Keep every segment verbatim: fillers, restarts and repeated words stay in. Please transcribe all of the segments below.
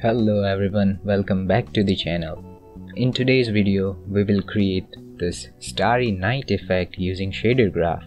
Hello everyone, welcome back to the channel. In today's video, we will create this starry night effect using shader graph.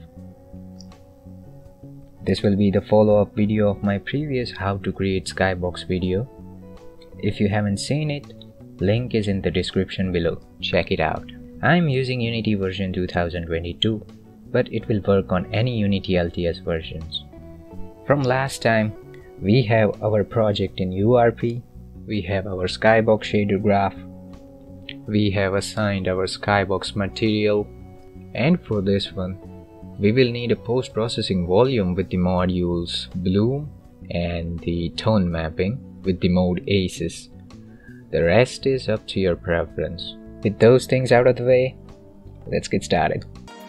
This will be the follow-up video of my previous how to create Skybox video. If you haven't seen it, link is in the description below. Check it out. I'm using Unity version two thousand twenty-two, but it will work on any Unity L T S versions. From last time, we have our project in U R P. We have our Skybox shader graph, we have assigned our Skybox material, and for this one, we will need a post-processing volume with the modules bloom and the tone mapping with the mode aces. The rest is up to your preference. With those things out of the way, let's get started.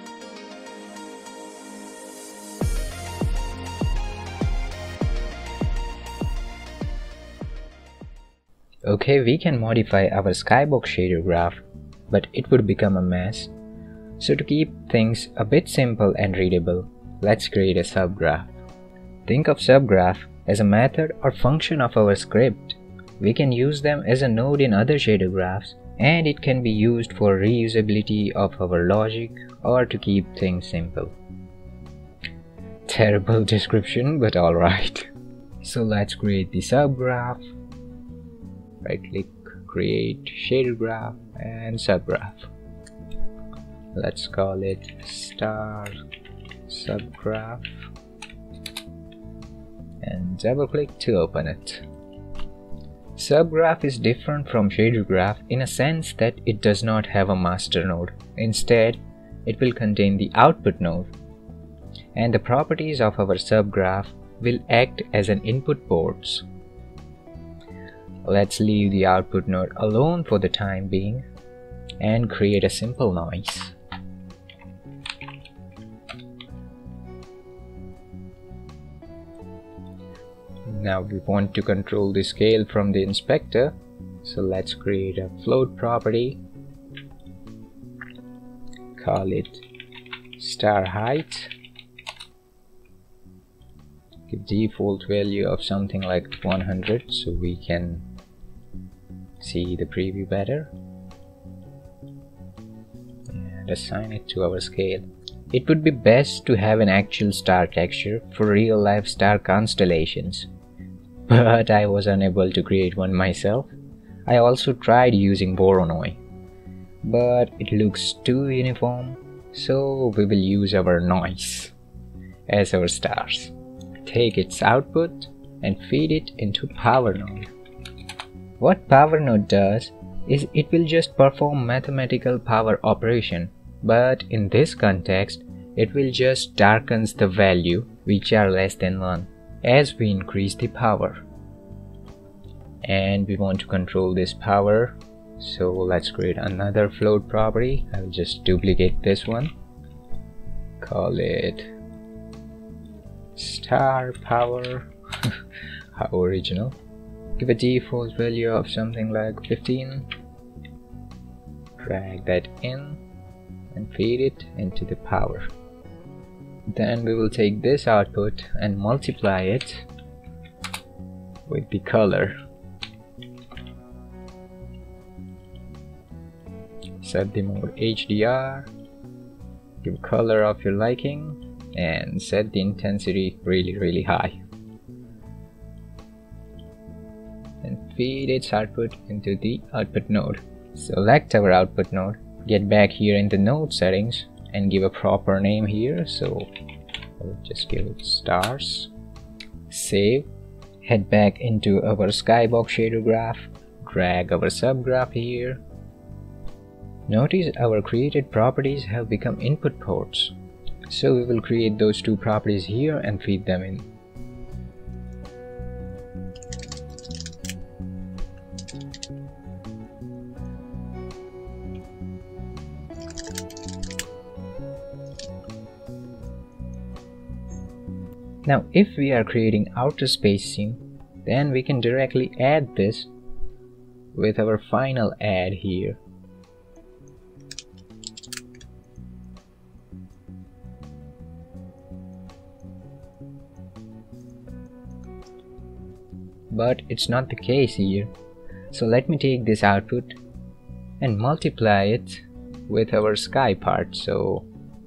Okay, we can modify our Skybox shader graph, but it would become a mess. So to keep things a bit simple and readable, let's create a subgraph. Think of subgraph as a method or function of our script. We can use them as a node in other shader graphs, and it can be used for reusability of our logic or to keep things simple. Terrible description, but alright. So let's create the subgraph. Right click, create shader graph and subgraph. Let's call it star subgraph and double click to open it. Subgraph is different from shader graph in a sense that it does not have a master node. Instead, it will contain the output node, and the properties of our subgraph will act as an input ports. Let's leave the output node alone for the time being and create a simple noise. Now we want to control the scale from the inspector, so let's create a float property. Call it star height. Give default value of something like one hundred so we can see the preview better, and assign it to our scale. It would be best to have an actual star texture for real life star constellations, but I was unable to create one myself. I also tried using Voronoi, but it looks too uniform, so we will use our noise as our stars. Take its output and feed it into power node. What power node does is it will just perform mathematical power operation, but in this context it will just darkens the value which are less than one as we increase the power. And we want to control this power, so let's create another float property. I will just duplicate this one, call it star power. How original. Give a default value of something like fifteen, drag that in and feed it into the power. Then we will take this output and multiply it with the color. Set the mode H D R, give color of your liking, and set the intensity really really high, and feed its output into the output node. Select our output node, get back here in the node settings and give a proper name here, so I'll just give it stars. Save, head back into our Skybox shader graph, drag our subgraph here. Notice our created properties have become input ports. So we will create those two properties here and feed them in. Now if we are creating outer space scene, then we can directly add this with our final add here. but it's not the case here. So let me take this output and multiply it with our sky part. So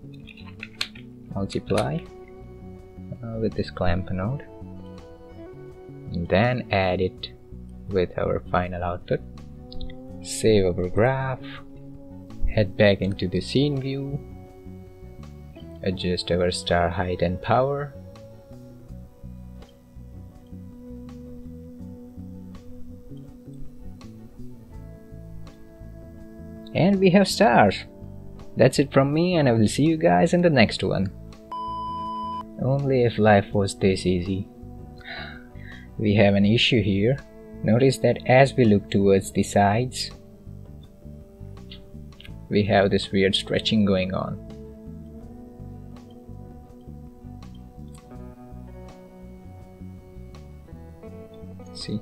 multiply uh, with this clamp node, and then add it with our final output. Save our graph, head back into the scene view, adjust our star height and power, and we have stars. That's it from me, and I will see you guys in the next one. Only if life was this easy. We have an issue here. Notice that as we look towards the sides, we have this weird stretching going on. See?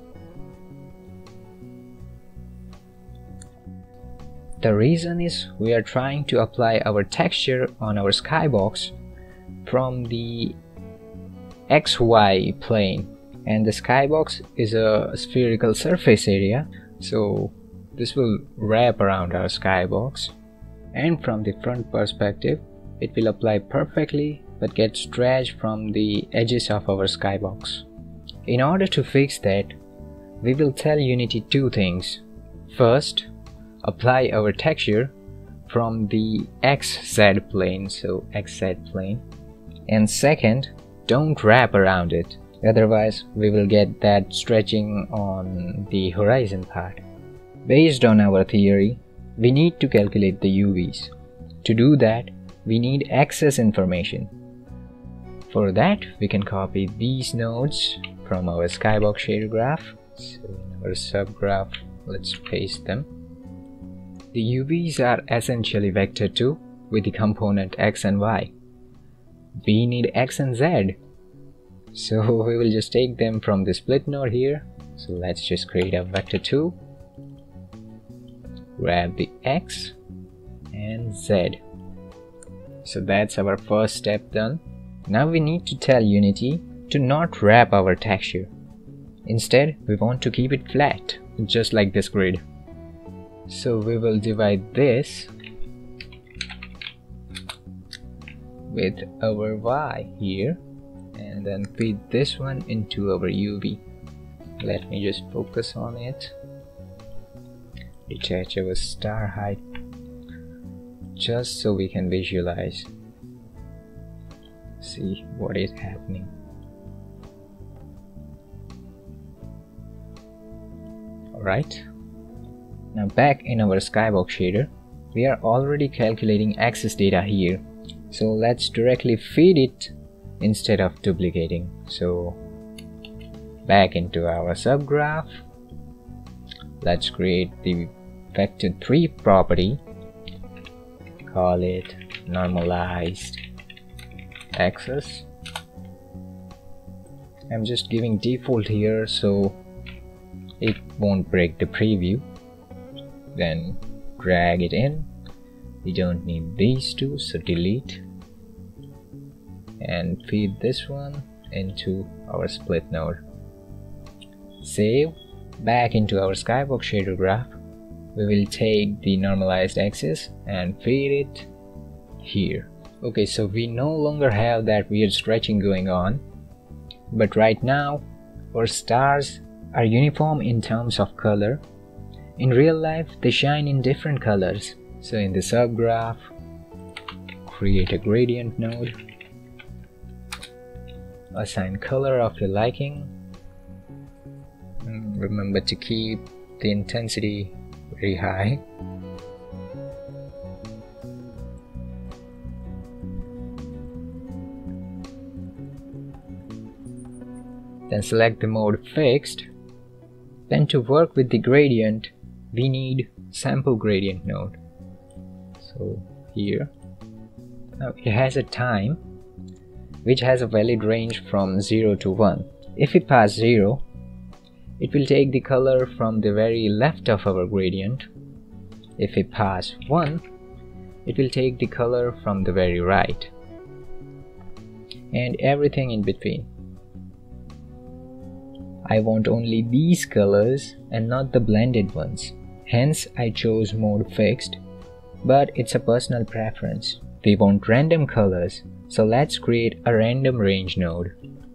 The reason is we are trying to apply our texture on our skybox from the X Y plane, and the skybox is a spherical surface area, so this will wrap around our skybox, and from the front perspective it will apply perfectly but get stretched from the edges of our skybox. In order to fix that, we will tell Unity two things. First, apply our texture from the X Z plane, so X Z plane, and second, don't wrap around it, otherwise we will get that stretching on the horizon part. Based on our theory, we need to calculate the U Vs. To do that, we need access information. For that, we can copy these nodes from our Skybox shader graph. So in our subgraph, let's paste them. The U Vs are essentially vector two with the component X and Y. We need X and Z, so we will just take them from the split node here. So let's just create a vector two, grab the X and Z. So that's our first step done. Now we need to tell Unity to not wrap our texture. Instead, we want to keep it flat, just like this grid. So we will divide this with our Y here, and then feed this one into our U V. Let me just focus on it. Detach our star height just so we can visualize, see what is happening. Alright, now back in our Skybox shader, we are already calculating axis data here, so let's directly feed it instead of duplicating. So back into our subgraph, let's create the vector three property, call it normalized axis. I'm just giving default here so it won't break the preview. Then drag it in. We don't need these two, so delete, and feed this one into our split node. Save. Back into our Skybox shader graph, we will take the normalized axis and feed it here. Okay, so we no longer have that weird stretching going on, but right now our stars are uniform in terms of color. In real life, they shine in different colors. So in the subgraph, create a gradient node, assign color of your liking, and remember to keep the intensity very high. Then select the mode fixed. Then to work with the gradient, we need sample gradient node. So here, now it has a time which has a valid range from zero to one. If we pass zero, it will take the color from the very left of our gradient. If we pass one, it will take the color from the very right, and everything in between. I want only these colors and not the blended ones. Hence I chose mode fixed, but it's a personal preference. We want random colors, so let's create a random range node.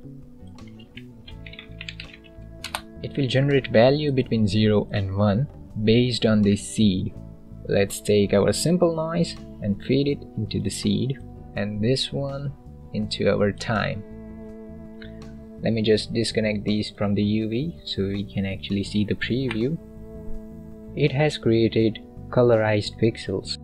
It will generate value between zero and one based on this seed. Let's take our simple noise and feed it into the seed, and this one into our time. Let me just disconnect these from the U V so we can actually see the preview. It has created colorized pixels.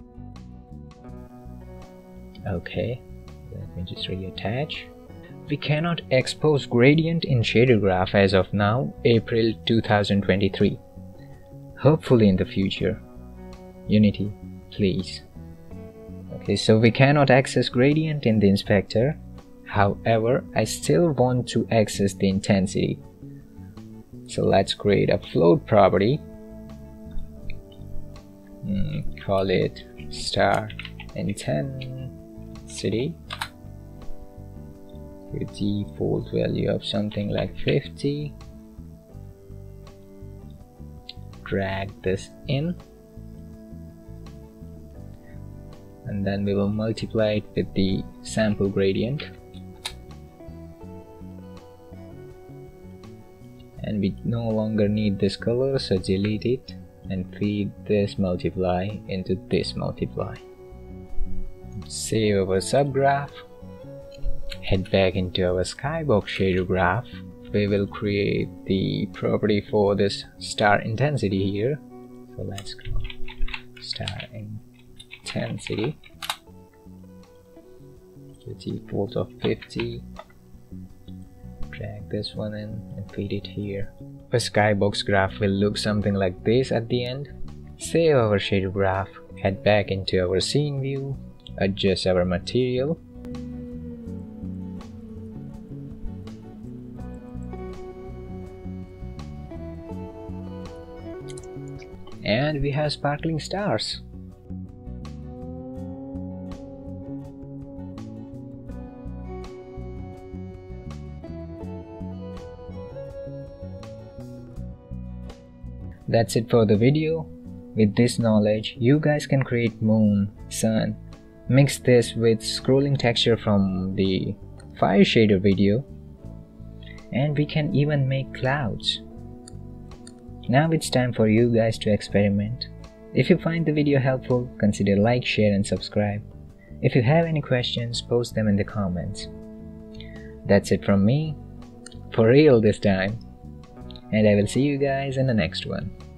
Okay, let me just reattach. We cannot expose gradient in shader graph as of now, April two thousand twenty-three. Hopefully in the future. Unity, please. Okay, so we cannot access gradient in the inspector. However, I still want to access the intensity. So let's create a float property. Mm, call it star intensity. With default value of something like fifty. Drag this in. And then we will multiply it with the sample gradient. And we no longer need this color, so delete it and feed this multiply into this multiply. Save our subgraph. Head back into our Skybox shader graph. We will create the property for this star intensity here. So let's go star intensity. The default of fifty. Drag this one in and feed it here. A Skybox graph will look something like this at the end. Save our shader graph, head back into our scene view, adjust our material. And we have sparkling stars. That's it for the video. With this knowledge, you guys can create moon, sun, mix this with scrolling texture from the fire shader video, and we can even make clouds. Now it's time for you guys to experiment. If you find the video helpful, consider like, share and subscribe. If you have any questions, post them in the comments. That's it from me, for real this time. And I will see you guys in the next one.